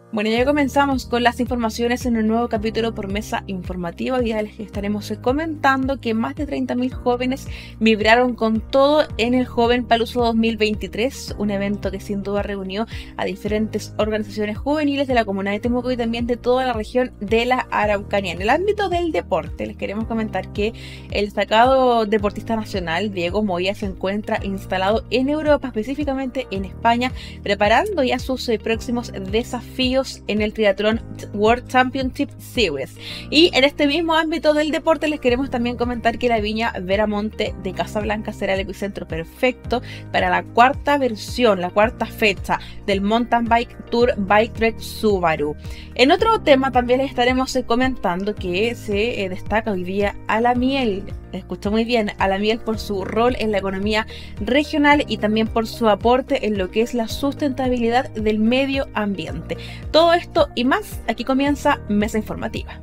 Bueno, ya comenzamos con las informaciones en un nuevo capítulo por Mesa Informativa. Hoy día les estaremos comentando que más de 30.000 jóvenes vibraron con todo en el Jovenpalooza 2023, un evento que sin duda reunió a diferentes organizaciones juveniles de la comuna de Temuco y también de toda la región de la Araucanía. En el ámbito del deporte, les queremos comentar que el destacado deportista nacional Diego Moya se encuentra instalado en Europa, específicamente en España, preparando ya sus próximos desafíos en el Triathlon World Championship Series. Y en este mismo ámbito del deporte les queremos también comentar que la Viña Veramonte de Casablanca será el epicentro perfecto para la cuarta fecha del Mountain Bike Tour Bike Trek Subaru. En otro tema también les estaremos comentando que se destaca hoy día Alamiel. Escuchó muy bien, Alamiel, por su rol en la economía regional y también por su aporte en lo que es la sustentabilidad del medio ambiente. Todo esto y más, aquí comienza Mesa Informativa.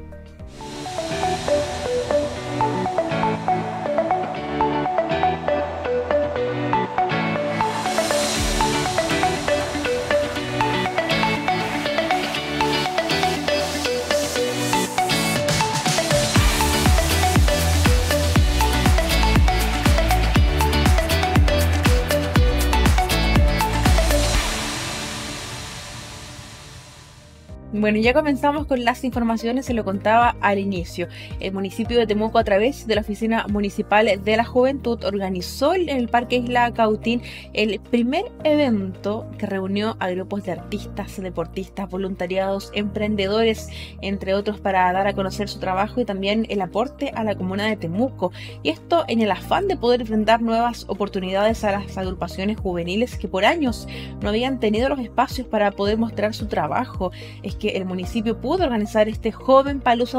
Bueno, ya comenzamos con las informaciones, se lo contaba al inicio. El municipio de Temuco, a través de la Oficina Municipal de la Juventud, organizó en el Parque Isla Cautín el primer evento que reunió a grupos de artistas, deportistas, voluntariados, emprendedores, entre otros, para dar a conocer su trabajo y también el aporte a la comuna de Temuco. Y esto en el afán de poder brindar nuevas oportunidades a las agrupaciones juveniles que por años no habían tenido los espacios para poder mostrar su trabajo. Es que el municipio pudo organizar este Jovenpalooza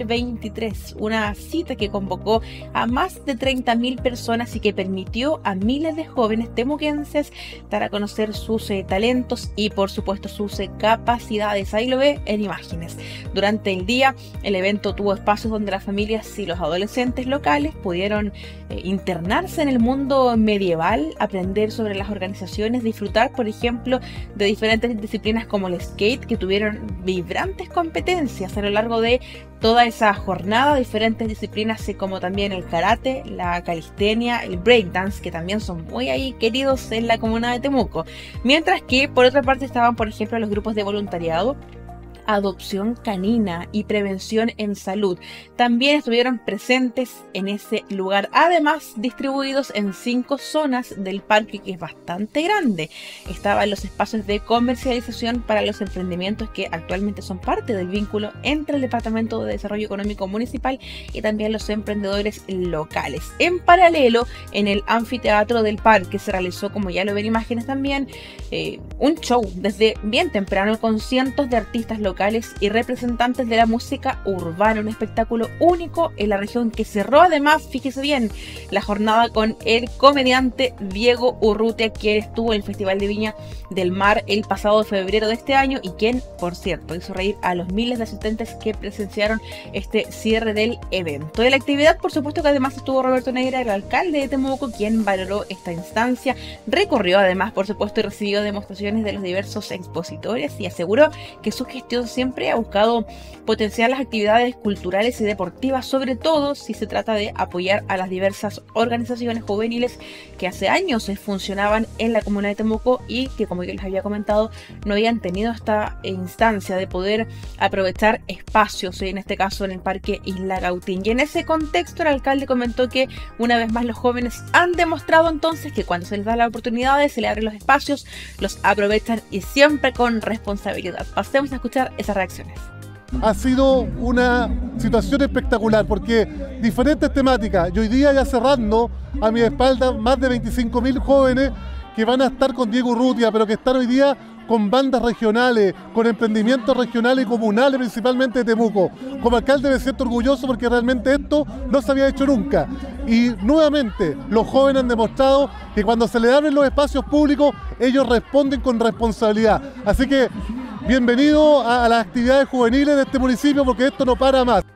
2023, una cita que convocó a más de 30.000 personas y que permitió a miles de jóvenes temuquenses dar a conocer sus talentos y por supuesto sus capacidades. Ahí lo ve en imágenes. Durante el día el evento tuvo espacios donde las familias y los adolescentes locales pudieron internarse en el mundo medieval, aprender sobre las organizaciones, disfrutar por ejemplo de diferentes disciplinas como el skate, que tuvieron vibrantes competencias a lo largo de toda esa jornada, diferentes disciplinas como también el karate, la calistenia, el breakdance, que también son muy ahí queridos en la comuna de Temuco. Mientras que por otra parte estaban por ejemplo los grupos de voluntariado, adopción canina y prevención en salud. También estuvieron presentes en ese lugar, además distribuidos en 5 zonas del parque, que es bastante grande. Estaban los espacios de comercialización para los emprendimientos que actualmente son parte del vínculo entre el Departamento de Desarrollo Económico Municipal y también los emprendedores locales. En paralelo, en el anfiteatro del parque se realizó, como ya lo ven imágenes también, un show desde bien temprano con cientos de artistas locales y representantes de la música urbana, un espectáculo único en la región que cerró además, fíjese bien, la jornada con el comediante Diego Urrutia, quien estuvo en el Festival de Viña del Mar el pasado febrero de este año y quien, por cierto, hizo reír a los miles de asistentes que presenciaron este cierre del evento. De la actividad, por supuesto que además estuvo Roberto Negra, el alcalde de Temuco, quien valoró esta instancia, recorrió además, por supuesto, y recibió demostraciones de los diversos expositores y aseguró que su gestión siempre ha buscado potenciar las actividades culturales y deportivas, sobre todo si se trata de apoyar a las diversas organizaciones juveniles que hace años funcionaban en la comuna de Temuco y que, como yo les había comentado, no habían tenido esta instancia de poder aprovechar espacios, en este caso en el Parque Isla Cautín. Y en ese contexto el alcalde comentó que una vez más los jóvenes han demostrado entonces que cuando se les da la oportunidad, se les abren los espacios, los aprovechan y siempre con responsabilidad. Pasemos a escuchar esas reacciones. Ha sido una situación espectacular porque diferentes temáticas, y hoy día ya cerrando a mi espalda más de 25.000 jóvenes que van a estar con Diego Urrutia, pero que están hoy día con bandas regionales, con emprendimientos regionales y comunales, principalmente de Temuco. Como alcalde me siento orgulloso porque realmente esto no se había hecho nunca. Y nuevamente los jóvenes han demostrado que cuando se les abren los espacios públicos, ellos responden con responsabilidad. Así que bienvenido a las actividades juveniles de este municipio porque esto no para más.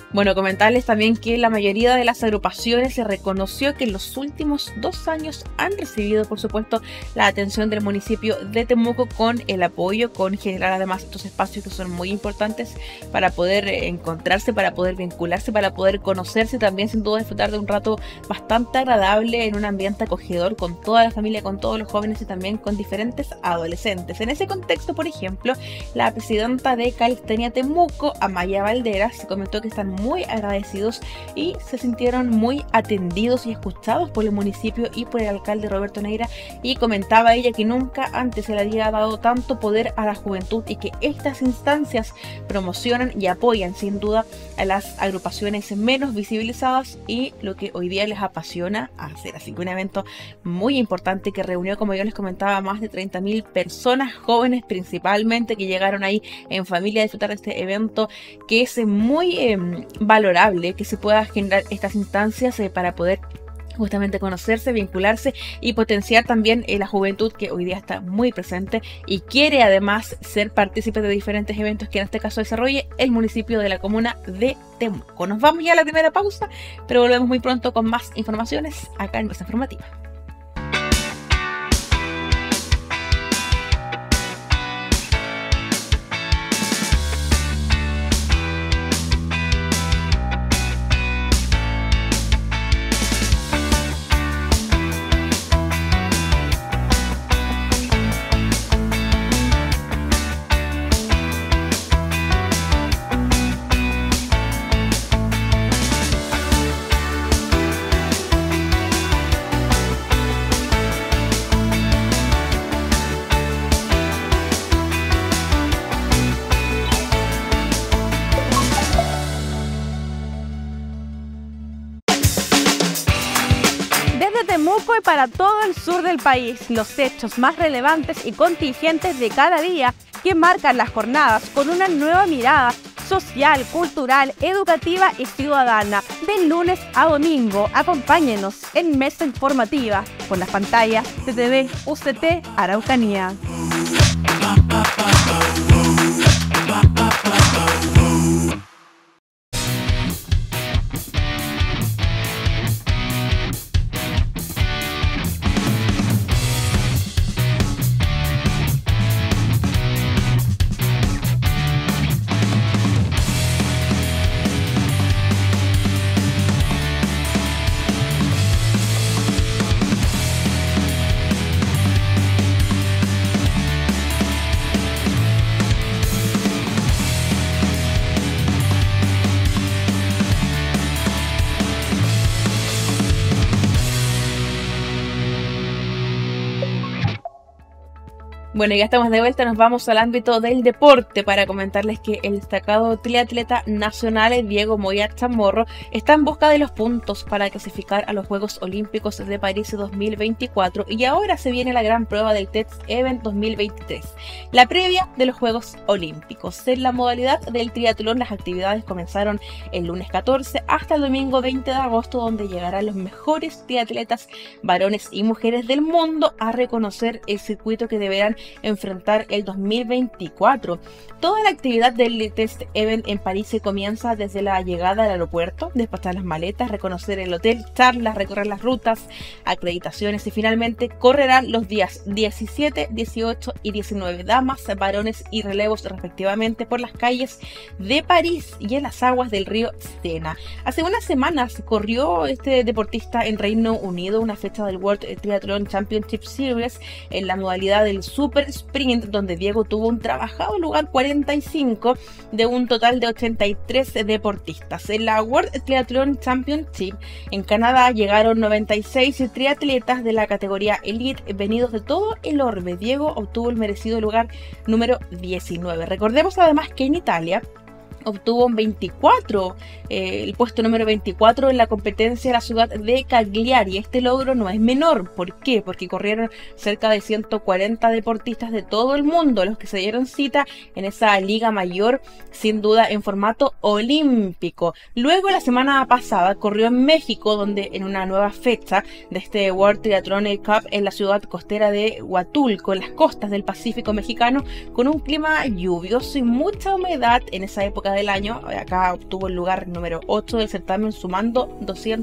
Bueno, comentarles también que la mayoría de las agrupaciones se reconoció que en los últimos 2 años han recibido, por supuesto, la atención del municipio de Temuco con el apoyo, con generar además estos espacios que son muy importantes para poder encontrarse, para poder vincularse, para poder conocerse, también sin duda disfrutar de un rato bastante agradable en un ambiente acogedor con toda la familia, con todos los jóvenes y también con diferentes adolescentes. En ese contexto, por ejemplo, la presidenta de Calistenia Temuco, Amaya Valderas, se comentó que están muy agradecidos y se sintieron muy atendidos y escuchados por el municipio y por el alcalde Roberto Neira, y comentaba ella que nunca antes se le había dado tanto poder a la juventud y que estas instancias promocionan y apoyan sin duda a las agrupaciones menos visibilizadas y lo que hoy día les apasiona hacer. Así que un evento muy importante que reunió, como yo les comentaba, más de 30.000 personas, jóvenes principalmente, que llegaron ahí en familia a disfrutar de este evento, que es muy valorable que se pueda generar estas instancias para poder justamente conocerse, vincularse y potenciar también la juventud que hoy día está muy presente y quiere además ser partícipe de diferentes eventos que en este caso desarrolle el municipio de la comuna de Temuco. Nos vamos ya a la primera pausa, pero volvemos muy pronto con más informaciones acá en nuestra informativa. Temuco y para todo el sur del país, los hechos más relevantes y contingentes de cada día que marcan las jornadas con una nueva mirada social, cultural, educativa y ciudadana. De lunes a domingo, acompáñenos en Mesa Informativa por las pantallas de TV UCT Araucanía. Bueno, ya estamos de vuelta, nos vamos al ámbito del deporte para comentarles que el destacado triatleta nacional Diego Moya Chamorro está en busca de los puntos para clasificar a los Juegos Olímpicos de París 2024 y ahora se viene la gran prueba del TEDx Event 2023, la previa de los Juegos Olímpicos. En la modalidad del triatlón, las actividades comenzaron el lunes 14 hasta el domingo 20 de agosto, donde llegarán los mejores triatletas varones y mujeres del mundo a reconocer el circuito que deberán enfrentar el 2024. Toda la actividad del Test Event en París se comienza desde la llegada al aeropuerto, despachar las maletas, reconocer el hotel, charlas, recorrer las rutas, acreditaciones y finalmente correrán los días 17, 18 y 19, damas, varones y relevos respectivamente por las calles de París y en las aguas del río Sena. Hace unas semanas corrió este deportista en Reino Unido una fecha del World Triathlon Championship Series en la modalidad del Super Sprint, donde Diego tuvo un trabajado lugar 45 de un total de 83 deportistas. En la World Triathlon Championship en Canadá llegaron 96 triatletas de la categoría Elite venidos de todo el orbe. Diego obtuvo el merecido lugar número 19. Recordemos además que en Italia obtuvo el puesto número 24 en la competencia de la ciudad de Cagliari. Este logro no es menor. ¿Por qué? Porque corrieron cerca de 140 deportistas de todo el mundo, los que se dieron cita en esa liga mayor, sin duda en formato olímpico. Luego, la semana pasada, corrió en México, donde en una nueva fecha de este World Triathlon Cup en la ciudad costera de Huatulco, en las costas del Pacífico mexicano, con un clima lluvioso y mucha humedad en esa época atlética del año. Acá obtuvo el lugar número 8 del certamen, sumando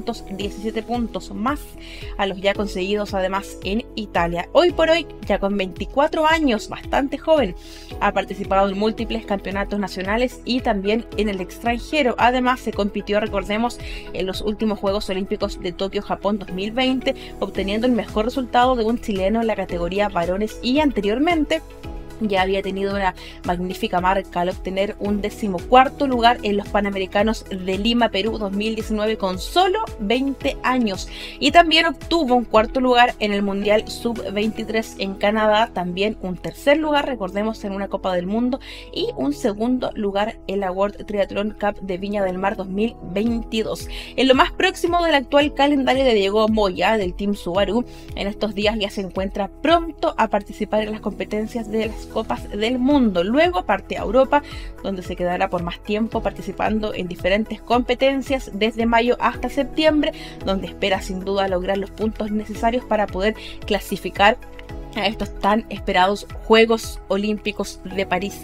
217 puntos más a los ya conseguidos además en Italia. Hoy por hoy, ya con 24 años, bastante joven, ha participado en múltiples campeonatos nacionales y también en el extranjero. Además, se compitió, recordemos, en los últimos Juegos Olímpicos de Tokio, Japón 2020, obteniendo el mejor resultado de un chileno en la categoría varones, y anteriormente ya había tenido una magnífica marca al obtener un 14º lugar en los Panamericanos de Lima, Perú 2019 con solo 20 años, y también obtuvo un 4º lugar en el Mundial Sub-23 en Canadá, también un 3er lugar, recordemos, en una Copa del Mundo, y un 2º lugar en la World Triathlon Cup de Viña del Mar 2022. En lo más próximo del actual calendario de Diego Moya del Team Subaru, en estos días ya se encuentra pronto a participar en las competencias de las Copas del Mundo. Luego parte a Europa, donde se quedará por más tiempo participando en diferentes competencias desde mayo hasta septiembre, donde espera sin duda lograr los puntos necesarios para poder clasificar a estos tan esperados Juegos Olímpicos de París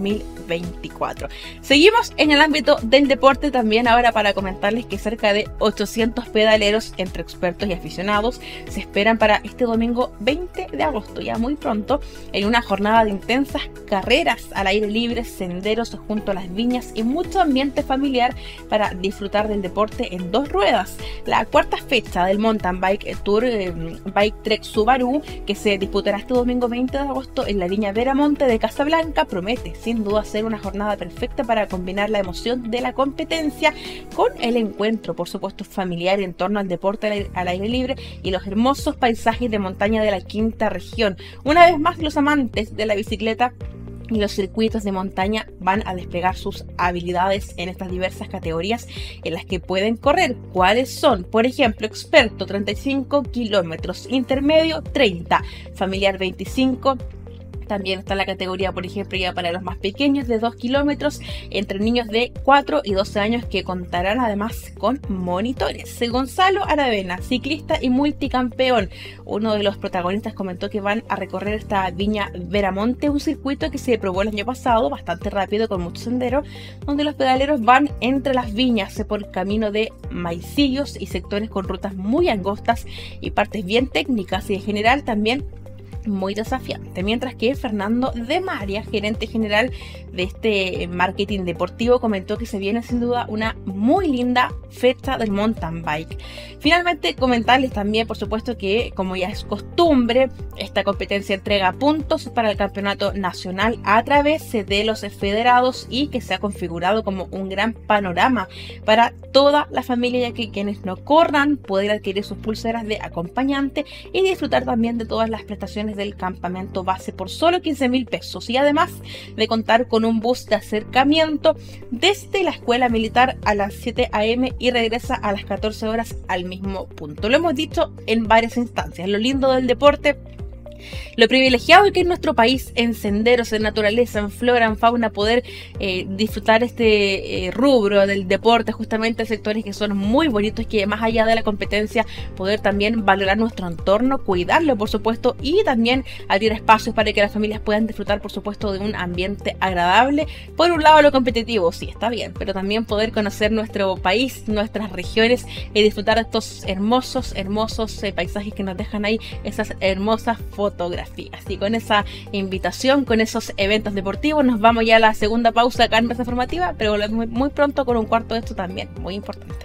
2024. Seguimos en el ámbito del deporte también ahora para comentarles que cerca de 800 pedaleros entre expertos y aficionados se esperan para este domingo 20 de agosto, ya muy pronto, en una jornada de intensas carreras al aire libre, senderos junto a las viñas y mucho ambiente familiar para disfrutar del deporte en 2 ruedas. La 4ª fecha del Mountain Bike Tour Bike Trek Subaru, que se disputará este domingo 20 de agosto en la Viña Veramonte de Casablanca, promete sin duda ser una jornada perfecta para combinar la emoción de la competencia con el encuentro, por supuesto, familiar en torno al deporte al aire libre y los hermosos paisajes de montaña de la quinta región. Una vez más, los amantes de la bicicleta y los circuitos de montaña van a desplegar sus habilidades en estas diversas categorías en las que pueden correr. ¿Cuáles son? Por ejemplo, experto 35 kilómetros, intermedio 30, familiar 25. También está la categoría, por ejemplo, ya para los más pequeños de 2 kilómetros, entre niños de 4 y 12 años que contarán además con monitores. Gonzalo Aravena, ciclista y multicampeón, uno de los protagonistas, comentó que van a recorrer esta Viña Veramonte, un circuito que se probó el año pasado, bastante rápido, con muchos senderos, donde los pedaleros van entre las viñas por camino de maicillos y sectores con rutas muy angostas y partes bien técnicas, y en general también muy desafiante. Mientras que Fernando de María, gerente general de este marketing deportivo, comentó que se viene sin duda una muy linda fecha del mountain bike. Finalmente, comentarles también, por supuesto, que como ya es costumbre, esta competencia entrega puntos para el campeonato nacional a través de los federados, y que se ha configurado como un gran panorama para toda la familia, ya que quienes no corran pueden adquirir sus pulseras de acompañante y disfrutar también de todas las prestaciones del campamento base por solo 15.000 pesos, y además de contar con un bus de acercamiento desde la escuela militar a las 7 a.m. y regresa a las 14 horas al mismo punto. Lo hemos dicho en varias instancias, lo lindo del deporte, lo privilegiado que es nuestro país en senderos, en naturaleza, en flora, en fauna, poder disfrutar este rubro del deporte, justamente sectores que son muy bonitos, que más allá de la competencia, poder también valorar nuestro entorno, cuidarlo, por supuesto, y también abrir espacios para que las familias puedan disfrutar, por supuesto, de un ambiente agradable. Por un lado, lo competitivo, sí, está bien, pero también poder conocer nuestro país, nuestras regiones, y disfrutar de estos hermosos paisajes que nos dejan ahí esas hermosas fotografías. Y con esa invitación, con esos eventos deportivos, nos vamos ya a la segunda pausa acá en Mesa Formativa, pero volvemos muy pronto con un cuarto de esto también, muy importante.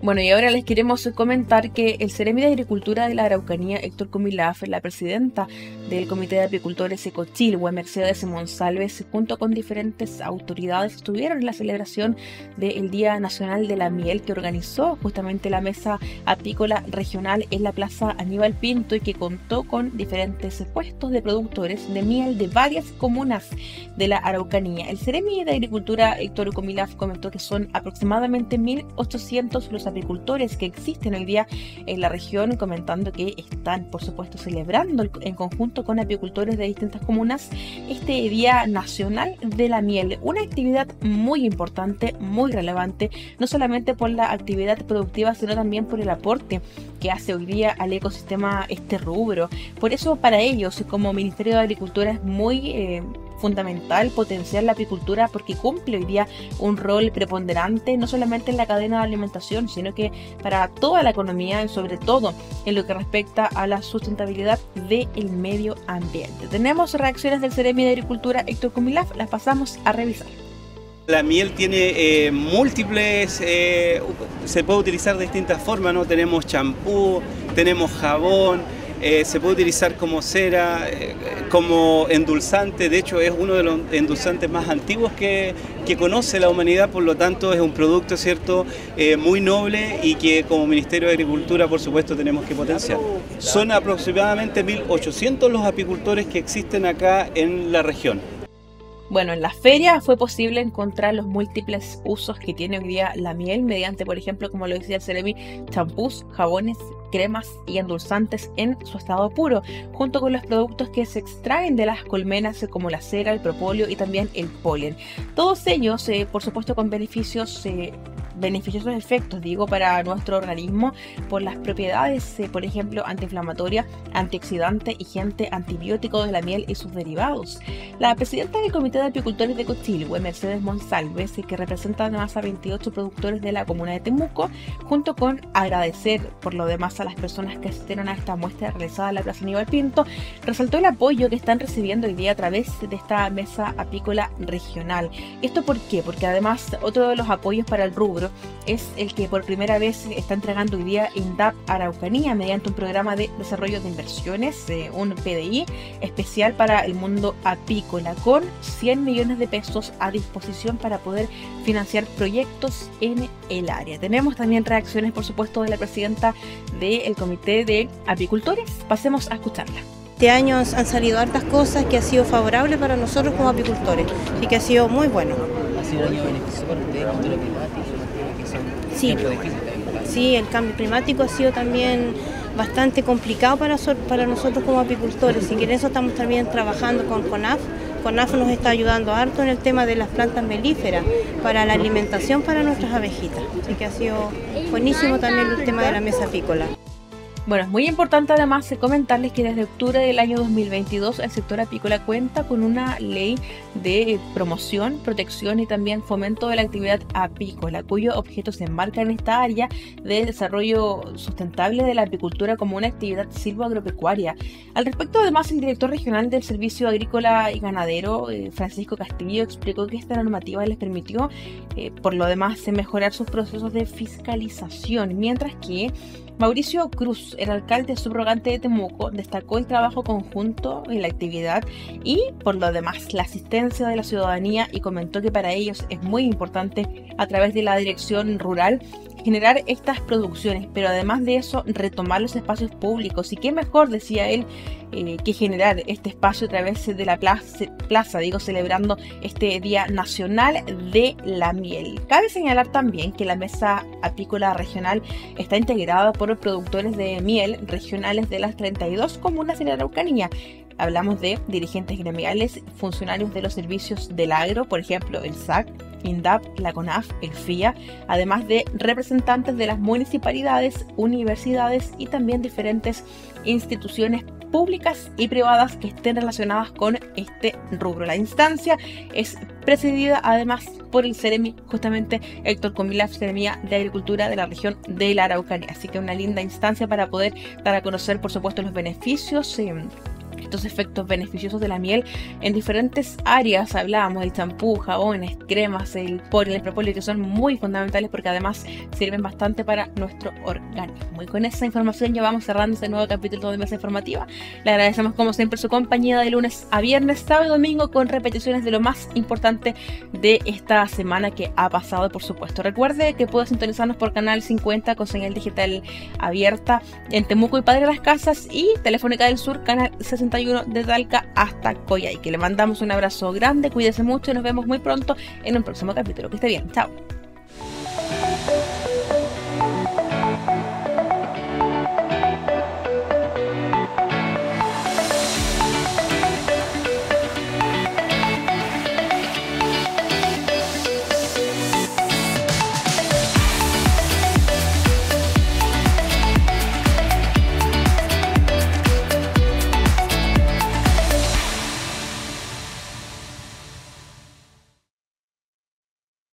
Bueno, y ahora les queremos comentar que el Ceremi de Agricultura de la Araucanía, Héctor Comilaf, la presidenta del Comité de Apicultores Ecochilhue, Mercedes Monsalves, junto con diferentes autoridades, estuvieron en la celebración del Día Nacional de la Miel que organizó justamente la Mesa Apícola Regional en la Plaza Aníbal Pinto y que contó con diferentes puestos de productores de miel de varias comunas de la Araucanía. El Ceremi de Agricultura, Héctor Comilaf, comentó que son aproximadamente 1.800 los apicultores que existen hoy día en la región, comentando que están, por supuesto, celebrando en conjunto con apicultores de distintas comunas este Día Nacional de la Miel, una actividad muy importante, muy relevante, no solamente por la actividad productiva, sino también por el aporte que hace hoy día al ecosistema este rubro. Por eso, para ellos, como Ministerio de Agricultura, es muy fundamental potenciar la apicultura porque cumple hoy día un rol preponderante no solamente en la cadena de alimentación, sino que para toda la economía y sobre todo en lo que respecta a la sustentabilidad del medio ambiente. Tenemos reacciones del Ceremi de Agricultura, Héctor Comilaf, las pasamos a revisar. La miel tiene múltiples, se puede utilizar de distintas formas, ¿no? Tenemos champú, tenemos jabón, se puede utilizar como cera, como endulzante. De hecho, es uno de los endulzantes más antiguos que conoce la humanidad, por lo tanto es un producto, ¿cierto?, muy noble y que como Ministerio de Agricultura, por supuesto, tenemos que potenciar. Son aproximadamente 1.800 los apicultores que existen acá en la región. Bueno, en la feria fue posible encontrar los múltiples usos que tiene hoy día la miel mediante, por ejemplo, como lo decía el Ceremi, champús, jabones, cremas y endulzantes en su estado puro, junto con los productos que se extraen de las colmenas como la cera, el propóleo y también el polen. Todos ellos, por supuesto, con beneficiosos efectos, para nuestro organismo por las propiedades, por ejemplo, antiinflamatoria, antioxidante y antibiótico de la miel y sus derivados. La presidenta del Comité de Apicultores de Ecochilhue, Mercedes Monsalves, que representa además a 28 productores de la comuna de Temuco, junto con agradecer por lo demás a las personas que asistieron a esta muestra realizada en la Plaza Aníbal Pinto, resaltó el apoyo que están recibiendo hoy día a través de esta mesa apícola regional. ¿Esto por qué? Porque además otro de los apoyos para el rubro es el que por primera vez está entregando hoy día INDAP Araucanía mediante un programa de desarrollo de inversiones, un PDI especial para el mundo apícola, con 100 millones de pesos a disposición para poder financiar proyectos en el área. Tenemos también reacciones, por supuesto, de la presidenta del Comité de Apicultores. Pasemos a escucharla. Este año han salido hartas cosas que ha sido favorable para nosotros como apicultores y que ha sido muy bueno. ¿Ha sido un año beneficioso para ustedes con todo lo climático? Sí, sí, el cambio climático ha sido también bastante complicado para nosotros como apicultores y que en eso estamos también trabajando con CONAF. CONAF nos está ayudando harto en el tema de las plantas melíferas para la alimentación para nuestras abejitas. Así que ha sido buenísimo también el tema de la mesa apícola. Bueno, es muy importante además comentarles que desde octubre del año 2022 el sector apícola cuenta con una ley de promoción, protección y también fomento de la actividad apícola, cuyo objeto se enmarca en esta área del desarrollo sustentable de la apicultura como una actividad silvoagropecuaria. Al respecto, además, el director regional del Servicio Agrícola y Ganadero, Francisco Castillo, explicó que esta normativa les permitió, por lo demás, mejorar sus procesos de fiscalización, mientras que Mauricio Cruz, el alcalde subrogante de Temuco, destacó el trabajo conjunto en la actividad y, por lo demás, la asistencia de la ciudadanía y comentó que para ellos es muy importante, a través de la dirección rural, generar estas producciones, pero además de eso, retomar los espacios públicos. Y qué mejor, decía él, que generar este espacio a través de la plaza, celebrando este Día Nacional de la Miel. Cabe señalar también que la Mesa Apícola Regional está integrada por productores de miel regionales de las 32 comunas de la Araucanía. Hablamos de dirigentes gremiales, funcionarios de los servicios del agro, por ejemplo, el SAC, INDAP, la CONAF, el FIA, además de representantes de las municipalidades, universidades y también diferentes instituciones públicas y privadas que estén relacionadas con este rubro. La instancia es presidida además por el Ceremi, justamente Héctor Comilaf, Ceremi de Agricultura de la región de la Araucanía. Así que una linda instancia para poder dar a conocer, por supuesto, los beneficios estos efectos beneficiosos de la miel en diferentes áreas. Hablábamos del champú, jabones, cremas, el polen, el propóleo, que son muy fundamentales porque además sirven bastante para nuestro organismo. Y con esa información ya vamos cerrando este nuevo capítulo de Mesa Informativa. Le agradecemos como siempre su compañía de lunes a viernes, sábado y domingo, con repeticiones de lo más importante de esta semana que ha pasado, por supuesto. Recuerde que puede sintonizarnos por Canal 50 con señal digital abierta en Temuco y Padre Las Casas, y Telefónica del Sur, Canal 61 de Talca hasta Coyhaique. Le mandamos un abrazo grande, cuídese mucho y nos vemos muy pronto en un próximo capítulo. Que esté bien, chao.